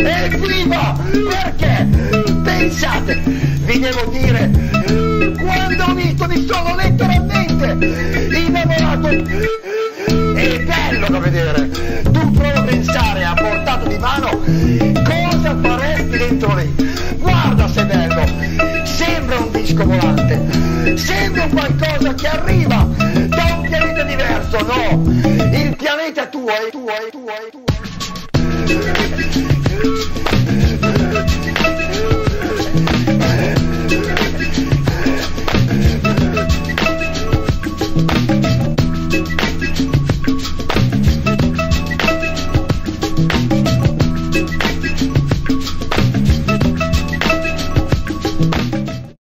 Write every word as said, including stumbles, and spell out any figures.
Evviva! Perché? Pensate, vi devo dire, quando ho visto mi sono letteralmente innamorato. È bello da vedere. Tu prova a pensare a portata di mano cosa faresti dentro lì. Guarda se è bello. Sembra un disco volante. Sembra qualcosa che arriva da un pianeta diverso. No, il pianeta tuo è tuo è tuo è tuo.